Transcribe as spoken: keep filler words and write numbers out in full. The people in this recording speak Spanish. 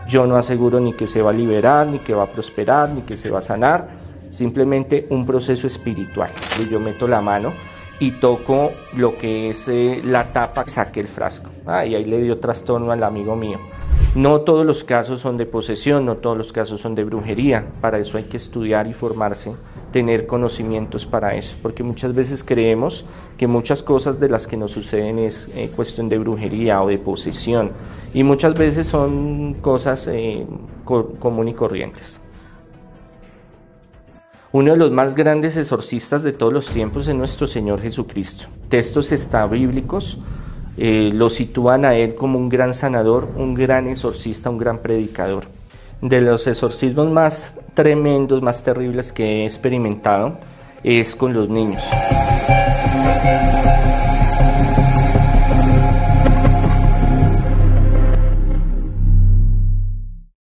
Yo no aseguro ni que se va a liberar, ni que va a prosperar, ni que se va a sanar, simplemente un proceso espiritual. Yo meto la mano y toco lo que es eh, la tapa, saque el frasco. Ah, y ahí le dio trastorno al amigo mío. No todos los casos son de posesión, no todos los casos son de brujería. Para eso hay que estudiar y formarse, tener conocimientos para eso, porque muchas veces creemos que muchas cosas de las que nos suceden es eh, cuestión de brujería o de posesión, y muchas veces son cosas eh, co- común y corrientes. Uno de los más grandes exorcistas de todos los tiempos es nuestro Señor Jesucristo. Textos extrabíblicos eh, lo sitúan a Él como un gran sanador, un gran exorcista, un gran predicador. De los exorcismos más tremendos, más terribles que he experimentado es con los niños.